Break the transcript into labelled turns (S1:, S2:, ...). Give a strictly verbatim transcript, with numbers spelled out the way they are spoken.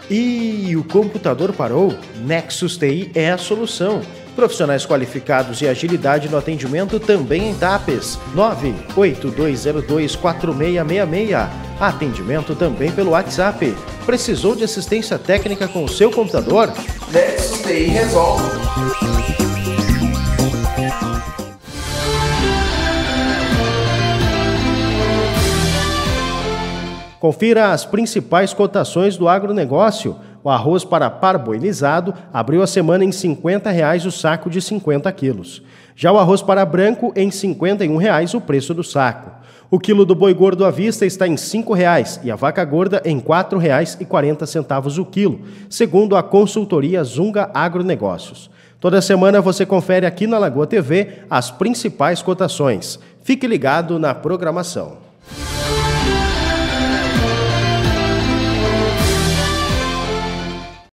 S1: E o computador parou? Nexus T I é a solução. Profissionais qualificados e agilidade no atendimento também em TAPES. nove oito dois zero dois quatro seis seis seis. Atendimento também pelo WhatsApp. Precisou de assistência técnica com o seu computador?
S2: Nexus T I resolve.
S1: Confira as principais cotações do agronegócio. O arroz para parboilizado abriu a semana em cinquenta reais o saco de cinquenta quilos. Já o arroz para branco em cinquenta e um reais o preço do saco. O quilo do boi gordo à vista está em cinco reais e a vaca gorda em quatro reais e quarenta centavos o quilo, segundo a consultoria Zunga Agronegócios. Toda semana você confere aqui na Lagoa T V as principais cotações. Fique ligado na programação.